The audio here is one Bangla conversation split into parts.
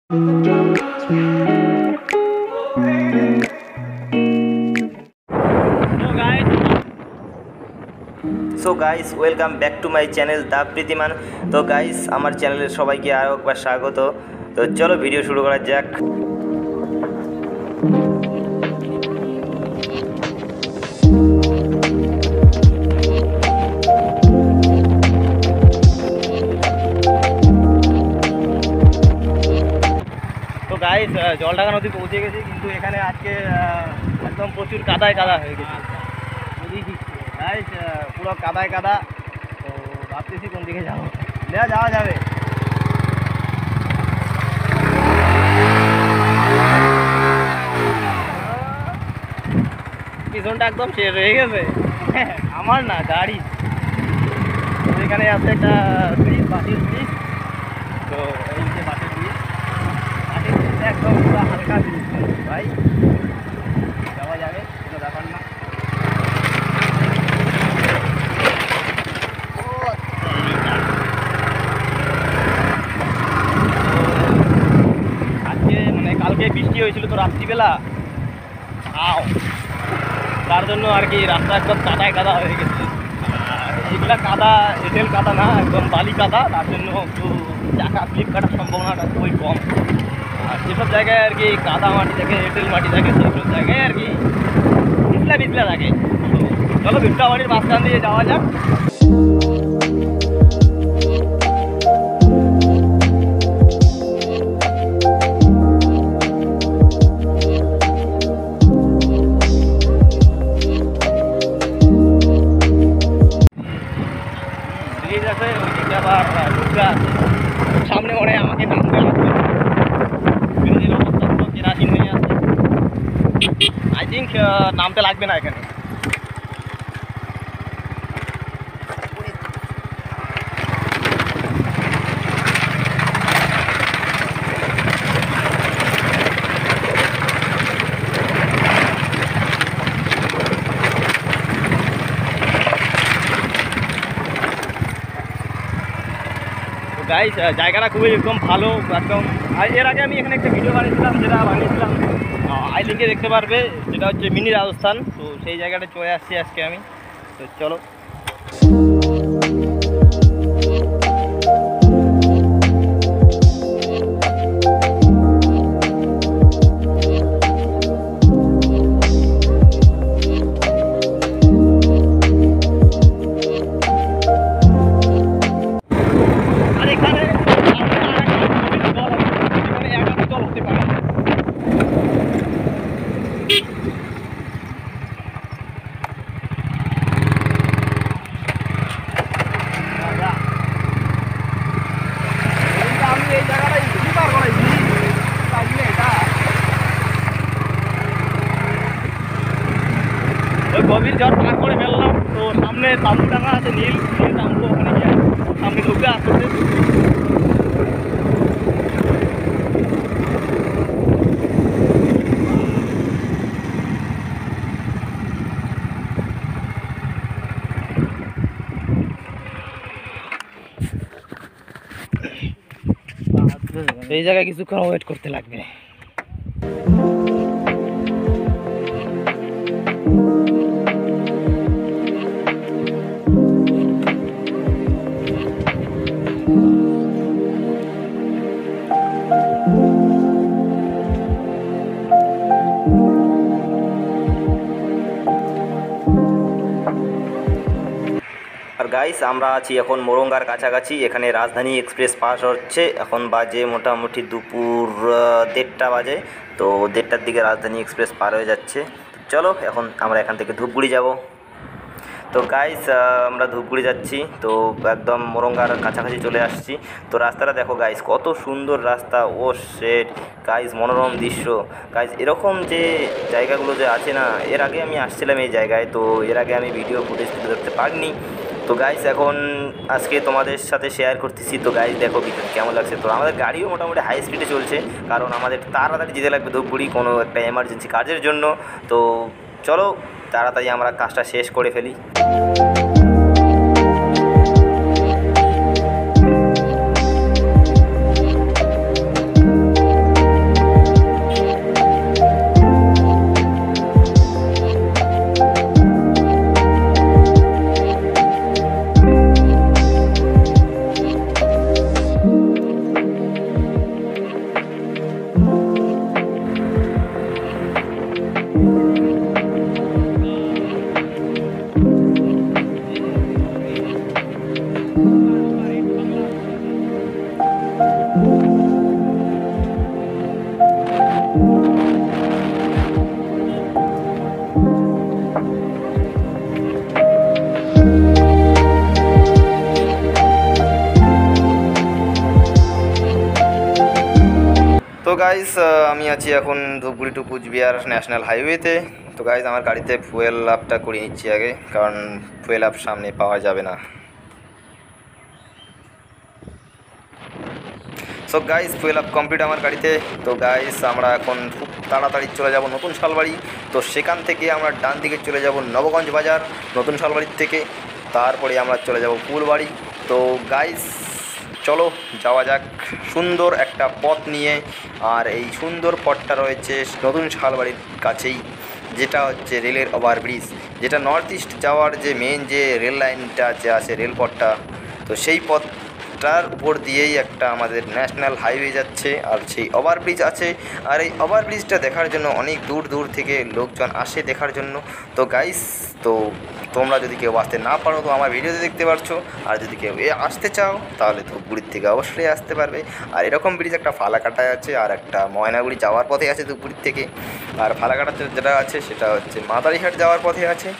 So guys welcome back to my channel the Pritiman. তো গাইস আমার চ্যানেলের সবাইকে আরও একবার স্বাগত। তো চলো ভিডিও শুরু করা যাক। তো গাইস জলঢাকা নদী পৌঁছে গেছি, কিন্তু এখানে আজকে একদম প্রচুর কাদায় কাদা হয়ে গেছে। গাইস পুরো কাদায় কাদা। তো ভাবতেছি কোন দিকে যাবো, যাওয়া যাবে। পিছনটা একদম শেষ হয়ে গেছে, আমার না গাড়ি। এখানে আছে একটা ব্রিজ, বাটির ব্রিজ। তো এই যে বাটির ব্রিজ, বাটির ব্রিজটা একদম পুরো হালকা ব্রিজ ভাই, যাওয়া যাবে, কোনো ব্যাপার না। আজকে মানে কালকে বৃষ্টি হয়েছিল তো রাত্রিবেলা, তার জন্য আর কি রাস্তা একদম কাদায় কাদা হয়ে গেছে। এগুলা কাদা এঁটেল কাদা না, একদম বালি কাদা, তার জন্য একটু চাকা স্লিপ কাটার সম্ভাবনাটা খুবই কম। আর যেসব জায়গায় আর কি কাদা মাটি থাকে, এঁটেল মাটি থাকে, সেসব জায়গায় আর কি পিছলা পিছলা থাকে। তো চলো ভিক্টাবাড়ির মাঝখান দিয়ে যাওয়া যাক। সামনে ওরে আমাকে নামতে লাগবে, কেরাসিন হয়ে আছে। আই থিঙ্ক নামতে লাগবে না এখানে। গাইস জায়গাটা খুবই একদম ভালো একদম। আর এর আগে আমি এখানে একটা ভিডিও বানিয়েছিলাম, আই লিঙ্কে দেখতে পারবে, যেটা হচ্ছে মিনি রাজস্থান। তো সেই জায়গাটা চলে আসছি আজকে আমি। তো চলো। গভীর ঝড় পার করে ফেললাম। তো সামনে তাঁবু টাঙা আছে, নীল তাঁবু, ওখানে গিয়ে সামনে ঢুকে আসতে। এই জায়গায় কিছুক্ষণ ওয়েট করতে লাগবে। আর গাইস আমরা আছি এখন মোরঙ্গার কাছাকাছি। এখানে রাজধানী এক্সপ্রেস পাস হচ্ছে। এখন বাজে মোটামুটি দুপুর 1:30 বাজে। তো 1:30টার দিকে রাজধানী এক্সপ্রেস পার হয়ে যাচ্ছে। চলো এখন আমরা এখান থেকে ধূপগুড়ি যাব। তো গাইস আমরা ধূপগুড়ি যাচ্ছি, তো একদম মোরঙ্গার কাছাকাছি চলে আসছি। তো রাস্তাটা দেখো গাইস, কত সুন্দর রাস্তা। ও শেট গাইস, মনোরম দৃশ্য গাইস। এরকম যে জায়গাগুলো যে আছে না, এর আগে আমি আসছিলাম এই জায়গায়, তো এর আগে আমি ভিডিও ফুটেজ তুলে ধরতে পারিনি। তো গাইস এখন আজকে তোমাদের সাথে শেয়ার করতেছি। তো গাইস দেখো ভিডিও কেমন লাগছে। তো আমাদের গাড়িও মোটামুটি হাই স্পিডে চলছে, কারণ আমাদের তাড়াতাড়ি যেতে লাগবে ধূপগুড়ি কোনো একটা এমার্জেন্সি কাজের জন্য। তো চলো তাড়াতাড়ি আমরা কাজটা শেষ করে ফেলি। তো গাইস আমি আছি এখন ধূপগুড়ি টু কুচবিহার ন্যাশনাল হাইওয়েতে। তো গাইস আমার গাড়িতে ফুয়েল আপটা করিয়ে নিচ্ছি আগে, কারণ ফুয়েল আপ সামনে পাওয়া যাবে না। So guys fuel up complete আমার গাড়িতে। তো গাইস আমরা এখন খুব তাড়াতাড়ি চলে যাব নতুন শালবাড়ি। তো সেখান থেকে আমরা ডান দিকে চলে যাব নবগঞ্জ বাজার নতুন শালবাড়ির থেকে, তারপরে আমরা চলে যাব ফুলবাড়ি। তো গাইস চলো যাওয়া যাক সুন্দর একটা পথ নিয়ে। আর এই সুন্দর পথটা রয়েছে নতুন শালবাড়ির কাছেই, যেটা হচ্ছে রেলের ওভারব্রিজ, যেটা নর্থ ইস্ট যাওয়ার যে মেন যে রেল লাইনটা যে আছে রেলপথটা, তো সেই পথটার উপর দিয়েই একটা আমাদের ন্যাশনাল হাইওয়ে যাচ্ছে, আর সেই ওভারব্রিজ আছে। আর এই ওভারব্রিজটা দেখার জন্য অনেক দূর দূর থেকে লোকজন আসে দেখার জন্য। তো গাইস তো তোমরা যদি কেউ আসতে না পারো তো আমার ভিডিওতে দেখতে পারছো, আর যদি কেউ আসতে চাও তাহলে ধূপগুড়ির থেকে অবশ্যই আসতে পারবে। আর এরকম ব্রিজ একটা ফালাকাটায় আছে, আর একটা ময়নাগুড়ি যাওয়ার পথে আছে ধূপগুড়ির থেকে, আর ফালাকাটা যেটা আছে সেটা হচ্ছে মাদারিহাট যাওয়ার পথে আছে।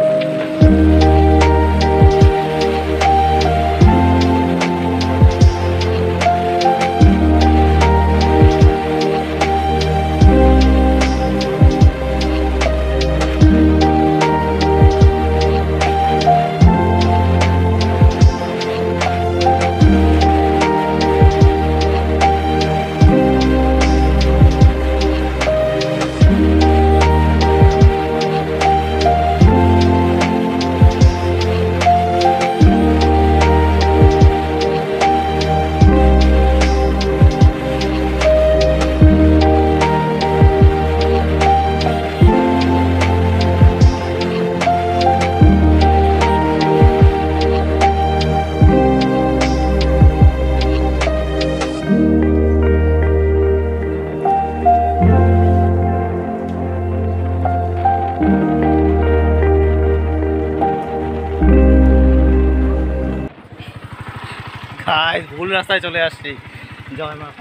গাইস ভুল রাস্তায় চলে আসছি। জয় মা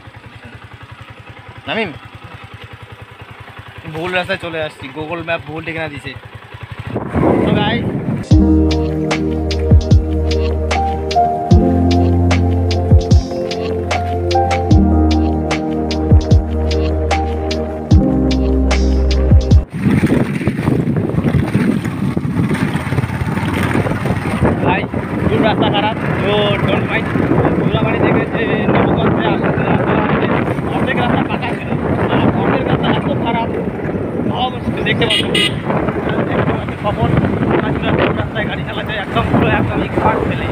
নামিম, ভুল রাস্তায় চলে আসছি, গুগল ম্যাপ ভুল ঠিকানা দিছে। তো গাইস রাস্তা খারাপ, তো ডোন্ট মাইন্ড। ধুলাবাড়ি থেকে যে নবগঞ্জে আসার রাস্তা আছে অর্ধেক রাস্তা পাকা ছিল, আর অর্ধেক রাস্তা এত খারাপ ভাবা মুশকিল। দেখতে পাচ্ছ খবর রাস্তায় গাড়ি চালাচ্ছে একদম পুরো একদম খাট ফেলে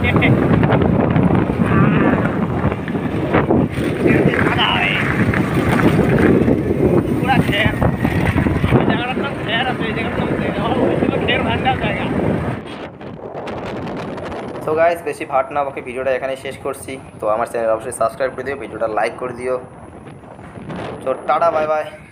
পুরা খের। এই জায়গাটার নাম খের আছে, এই জায়গাটার নাম হয়েছিল খের ভান্ডার জায়গা। তো গাইস বেশি ভাট না বকে ভিডিওটা এখানে শেষ করছি। তো আমার চ্যানেল অবশ্যই সাবস্ক্রাইব করে দিও, ভিডিওটা লাইক করে দিও। তো টাটা বাই বাই।